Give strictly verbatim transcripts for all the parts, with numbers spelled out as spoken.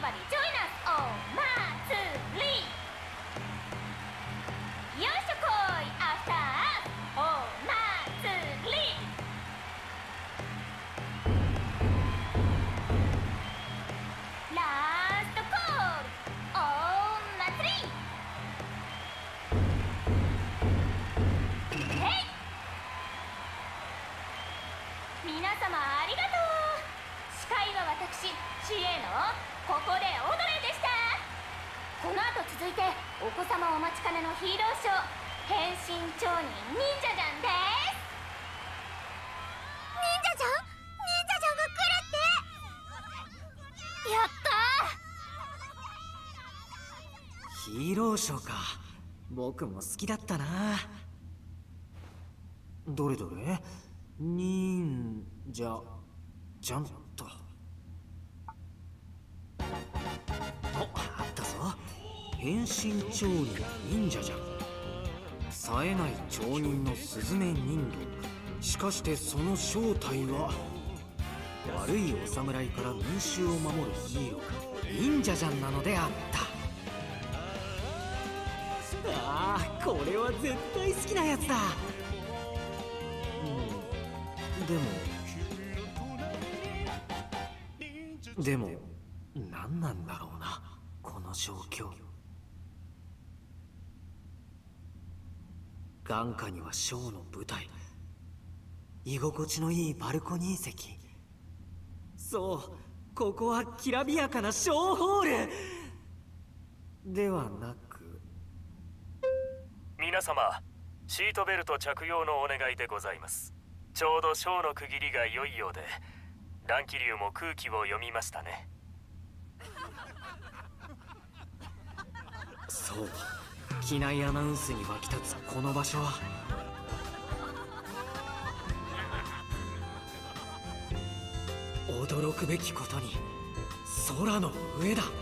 Everybody join us! お祭りよいしょこい After us! お祭りラストコールお祭りへい皆様ありがとう。司会は私 シーエー のここで踊れでした。この後続いてお子様お待ちかねのヒーローショー変身超人忍者ジャンです。 忍者ちゃん忍者ちゃんが来るってやったー。ヒーローショーか。僕も好きだったな。どれどれ、忍者ジャンと。お、あったぞ。変身超人忍者じゃん。冴えない町人のスズメ人魚。しかしてその正体は悪いお侍から民衆を守るヒーロー忍者じゃんなのであった。ああ、これは絶対好きなやつだ。うん、でもでも何なんだろうな、この状況。眼下にはショーの舞台、居心地のいいバルコニー席。そう、ここはきらびやかなショーホールではなく。 皆様、シートベルト着用のお願いでございます。ちょうどショーの区切りが良いようで、乱気流も空気を読みましたね。 そう、機内アナウンスに沸き立つこの場所は驚くべきことに空の上だ。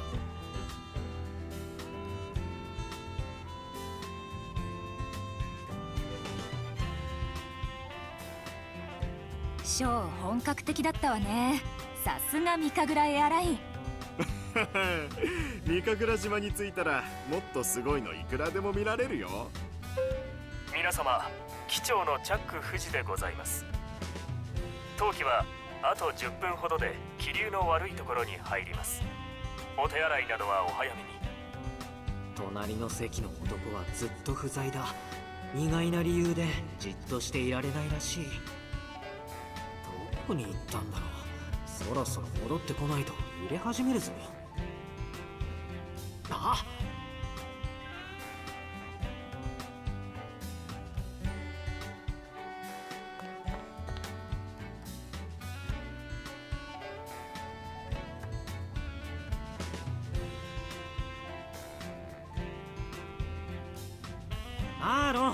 ショー本格的だったわね。さすがミカグラエアライン。 ミカグラ島に着いたらもっとすごいのいくらでも見られるよ。 皆様、機長のチャック富士でございます。当機はあとじゅっぷんほどで気流の悪いところに入ります。お手洗いなどはお早めに。 隣の席の男はずっと不在だ。意外な理由でじっとしていられないらしい。どこに行ったんだろう。そろそろ戻ってこないと揺れ始めるぞ。あっ、アーロン、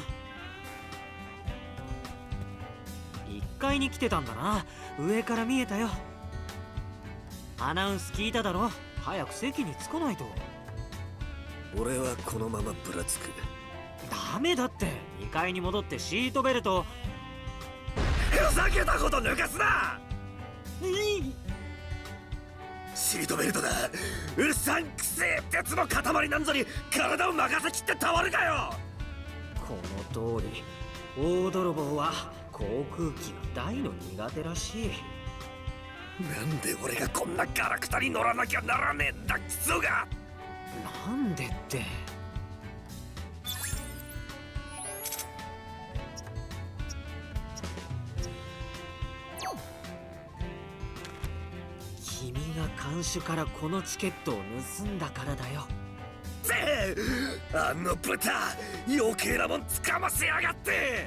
いっかいに来てたんだな。上から見えたよ。アナウンス聞いただろ。早く席に着かないと。 俺はこのままぶらつく。 ダメだって。にかいに戻ってシートベルト。 ふざけたこと抜かすな。 いいシートベルトだ。うさんくせえ鉄の塊なんぞに体を任せきってたまるかよ。 この通り大泥棒は航空機が大の苦手らしい。 なんで俺がこんなガラクタに乗らなきゃならねえんだクソが。 なんでって。君が看守からこのチケットを盗んだからだよ。 ぜえ、あの豚余計なもんつかませやがって。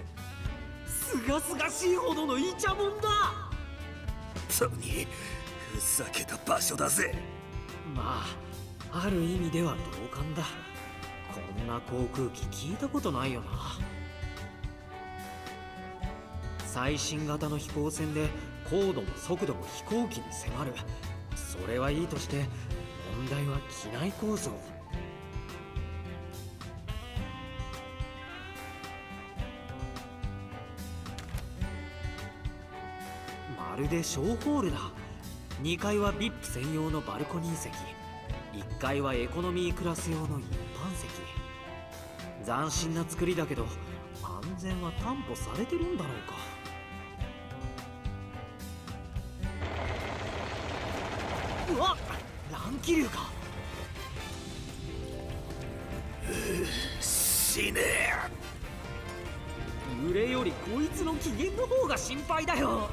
すがすがしいほどのイチャモンだ。 それにふざけた場所だぜ。 まあある意味では同感だ。こんな航空機聞いたことないよな。最新型の飛行船で高度も速度も飛行機に迫る。それはいいとして問題は機内構造。まるでショーホールだ。にかいは ブイアイピー 専用のバルコニー席。 いっかいはエコノミークラス用の一般席。斬新な作りだけど安全は担保されてるんだろうか。うわっ、乱気流か。 死ね揺れよりこいつの機嫌の方が心配だよ。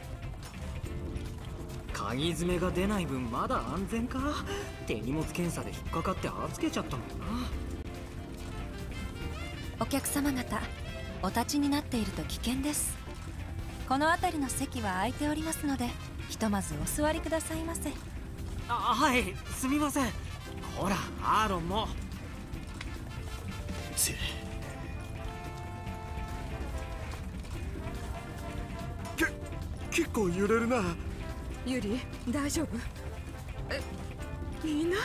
鍵爪が出ない分まだ安全か。手荷物検査で引っかかって預けちゃったもんな。 お客様方、お立ちになっていると危険です。この辺りの席は空いておりますので、ひとまずお座りくださいませ。 あ、はい、すみません。ほらアーロンも。 ちけ結構揺れるな。 ユリ、大丈夫？え、いない。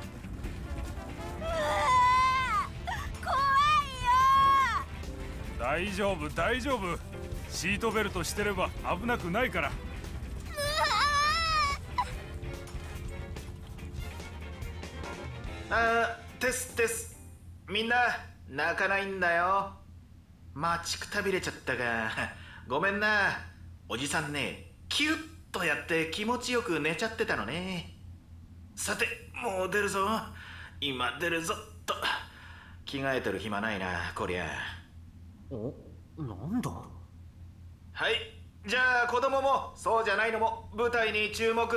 大丈夫大丈夫、シートベルトしてれば危なくないから。 あー、テステス。みんな泣かないんだよ。待ちくたびれちゃったがごめんな。おじさんね、キュッとやって気持ちよく寝ちゃってたのね。さて、もう出るぞ。今出るぞと。着替えてる暇ないな、こりゃ。 お、なんだ。 はい、じゃあ子供もそうじゃないのも舞台に注目。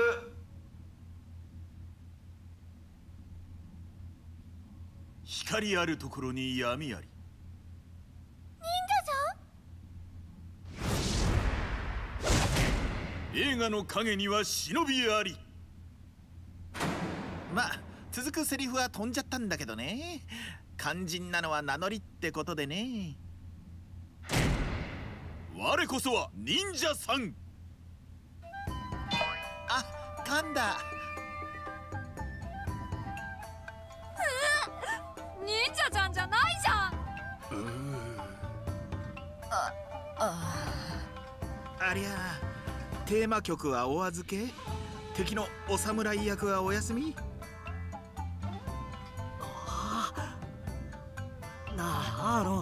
光あるところに闇あり。 忍者じゃん。 映画の影には忍びあり。 まあ続くセリフは飛んじゃったんだけどね。肝心なのは名乗りってことでね。 我こそは忍者さん。 あ、噛んだ。 忍者ちゃんじゃないじゃん。 あ、あありゃ、テーマ曲はお預け。敵のお侍役はお休み。 ああ、なあアーロン、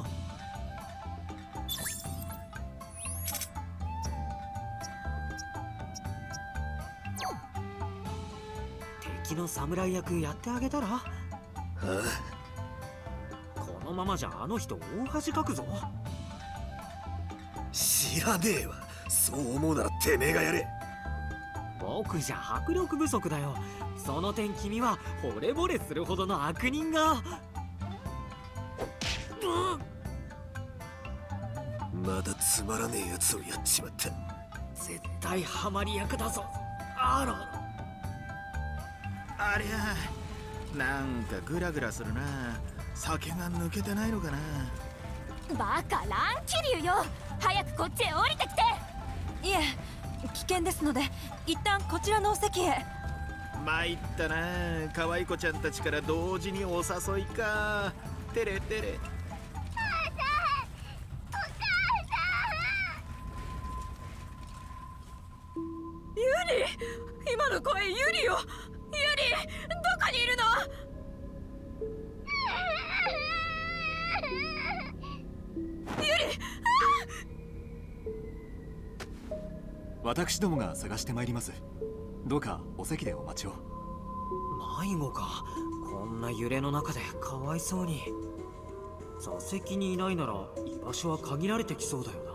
敵の侍役やってあげたら。このままじゃあの人大恥かくぞ。 知らねえわ。そう思うならてめえがやれ。 僕じゃ迫力不足だよ。その点君は惚れ惚れするほどの悪人が。 まだつまらねえやつをやっちまった。 絶対ハマり役だぞアーロン。 ありゃ、なんかグラグラするな。酒が抜けてないのかな。 バカ乱気流よ。早くこっちへ降りてきて。 いえ、危険ですので一旦こちらのお席へ。 参ったな。可愛い子ちゃんたちから同時にお誘いか。てれてれ。 ユリ、今の声ユリよ。ユリ、どこにいるの？ユリ、 私どもが探してまいります。どうかお席でお待ちを。 迷子か。こんな揺れの中でかわいそうに。座席にいないなら居場所は限られてきそうだよ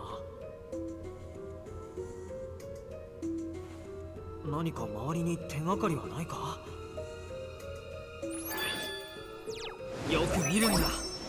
な。何か周りに手がかりはないか。よく見るんだ。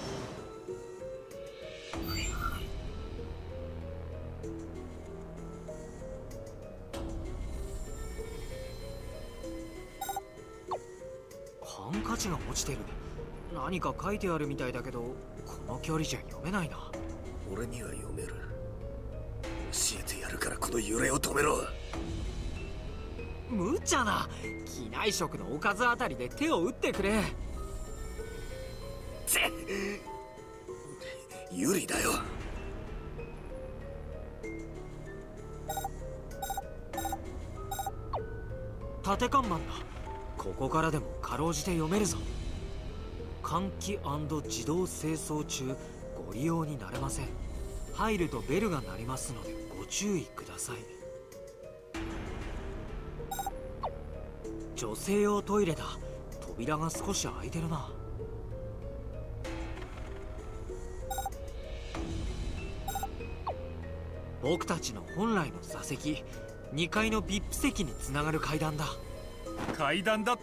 ハンカチが落ちてる。何か書いてあるみたいだけど、この距離じゃ読めないな。 俺には読める。教えてやるから、この揺れを止めろ。 無茶な。機内食のおかずあたりで手を打ってくれ。 ぜっ、ユリだよ。 縦看板だ。 ここからでもかろうじて読めるぞ。換気&自動清掃中ご利用になれません。入るとベルが鳴りますのでご注意ください。女性用トイレだ。扉が少し開いてるな。僕たちの本来の座席、にかいの ブイアイピー 席につながる階段だ。 階段だって？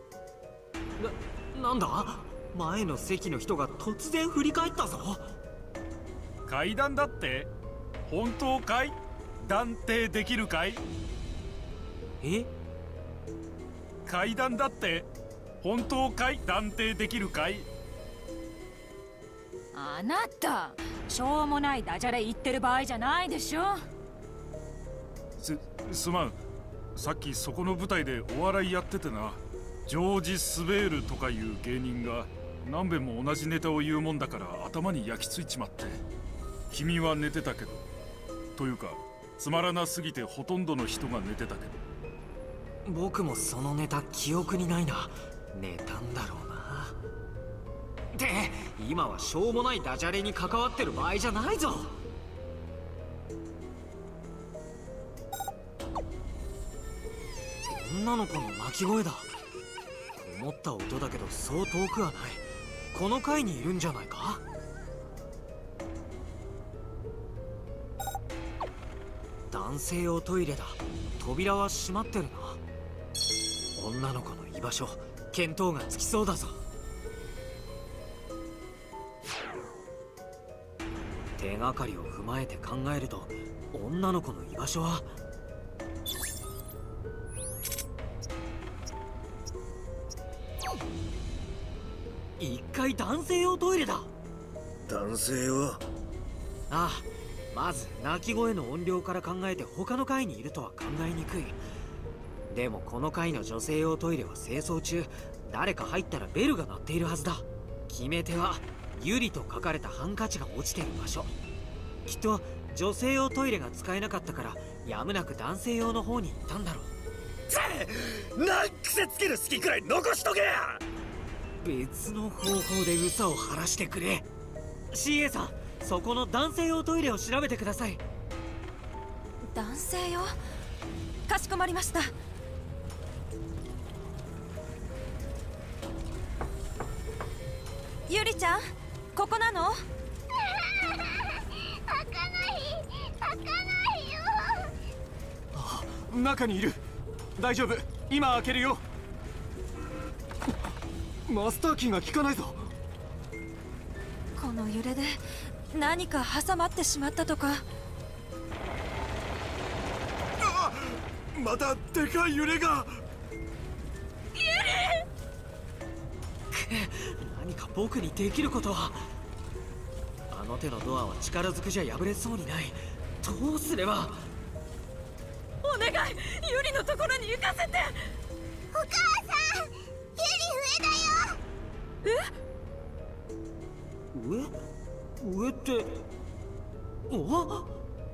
な、なんだ？前の席の人が突然振り返ったぞ。 階段だって？本当かい？断定できるかい？ え？ 階段だって本当かい？断定できるかい？ あなた、しょうもないダジャレ言ってる場合じゃないでしょ。 す、すまん。さっきそこの舞台でお笑いやっててな、ジョージ・スベールとかいう芸人が何べんも同じネタを言うもんだから頭に焼き付いちまって。君は寝てたけど、というかつまらなすぎてほとんどの人が寝てたけど。 僕もそのネタ記憶にないな。寝たんだろうな。で、今はしょうもないダジャレに関わってる場合じゃないぞ。女の子の泣き声だ。思った音だけどそう遠くはない。この階にいるんじゃないか。男性用トイレだ。扉は閉まってるな。女の子の居場所、見当がつきそうだぞ。手がかりを踏まえて考えると、女の子の居場所は一階男性用トイレだ。 男性用？ ああ、まず泣き声の音量から考えて他の階にいるとは考えにくい。でもこの階の女性用トイレは清掃中、誰か入ったらベルが鳴っているはずだ。決め手はユリと書かれたハンカチが落ちている場所。きっと女性用トイレが使えなかったからやむなく男性用の方に行ったんだろう。なん癖つける隙くらい残しとけや。 別の方法で嘘を晴らしてくれ。 シーエー さん、そこの男性用トイレを調べてください。 男性用？かしこまりました。ゆりちゃん、ここなの？ 開かない開かないよ。 あ、中にいる。大丈夫、今開けるよ。マスターキーが効かないぞ。 この揺れで何か挟まってしまったとか。 あ、またでかい揺れが。 ゆり何か僕にできることは。あの手のドアは力ずくじゃ破れそうにない。どうすれば。 お願い、ユリのところに行かせて。 お母さん、ユリ上だよ。 え？上？上って。お？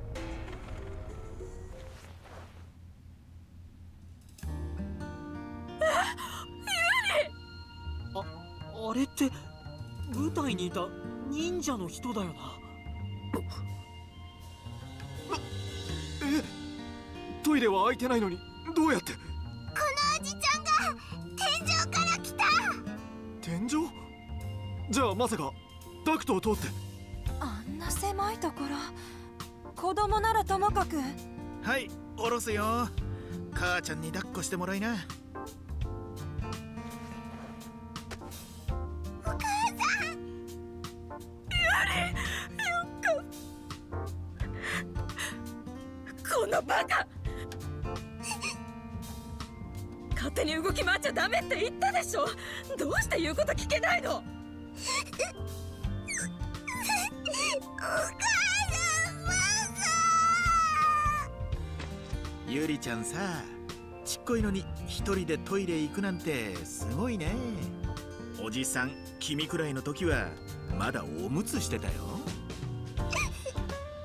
あれって舞台にいた忍者の人だよな。 え？トイレは開いてないのにどうやって？ このおじちゃんが天井から来た。 天井？じゃあまさかダクトを通って？ あんな狭いところ、子供ならともかく。 はい、下ろすよ。母ちゃんに抱っこしてもらいな。 このバカ！勝手に動き回っちゃダメって言ったでしょ。どうして言うこと聞けないの？ お母さん、マサ。 ゆりちゃんさ、ちっこいのに一人でトイレ行くなんてすごいね。おじさん、君くらいの時はまだおむつしてたよ。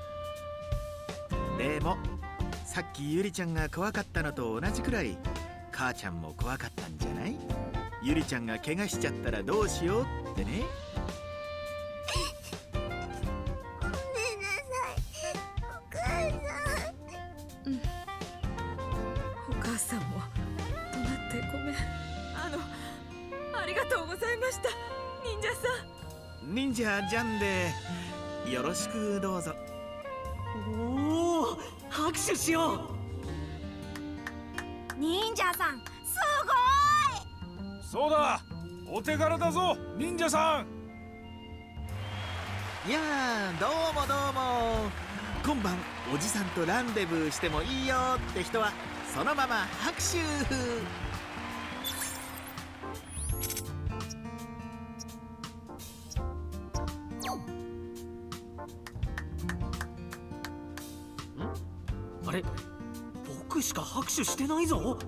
でもさっきゆりちゃんが怖かったのと同じくらい母ちゃんも怖かったんじゃない？ゆりちゃんが怪我しちゃったらどうしようってね。 ごめんなさい、お母さん。 うん、お母さんも怒鳴ってごめん。あのありがとうございました、忍者さん。忍者ジャンでよろしくどうぞ。 おお、拍手しよう。 忍者さんすごい。 そうだ、お手柄だぞ忍者さん。 いやー、どうもどうも。今晩おじさんとランデブーしてもいいよって人はそのまま拍手。 あれ、僕しか拍手してないぞ。は？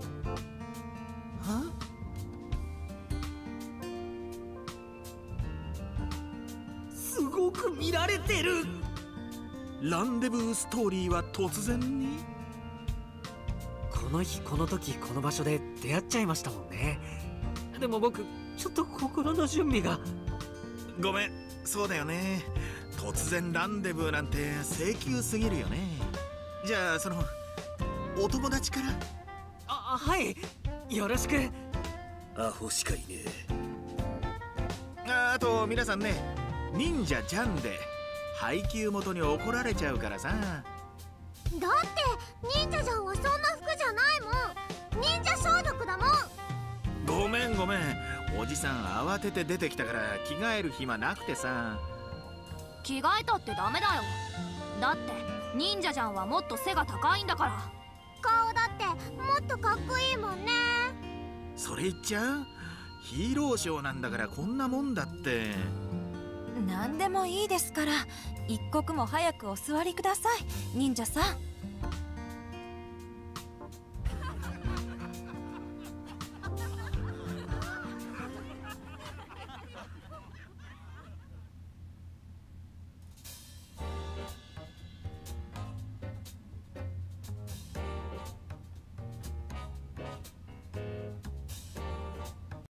すごく見られてる。 ランデブーストーリーは突然に。 この日この時この場所で出会っちゃいましたもんね。でも僕ちょっと心の準備が。 ごめん、そうだよね。突然ランデブーなんて請求すぎるよね。じゃあそのお友達から。 あ、はい、よろしく。 アホしかいねえ。あ、あと皆さんね、忍者ジャンで配給元に怒られちゃうからさ。 だって忍者ジャンはそんな服じゃないもん。忍者装束だもん。 ごめんごめん、おじさん慌てて出てきたから着替える暇なくてさ。 着替えたってダメだよ。だって忍者ジャンはもっと背が高いんだから。 顔だってもっとかっこいいもんね。 それ言っちゃう？ヒーローショーなんだからこんなもんだって。 何でもいいですから、一刻も早くお座りください忍者さん。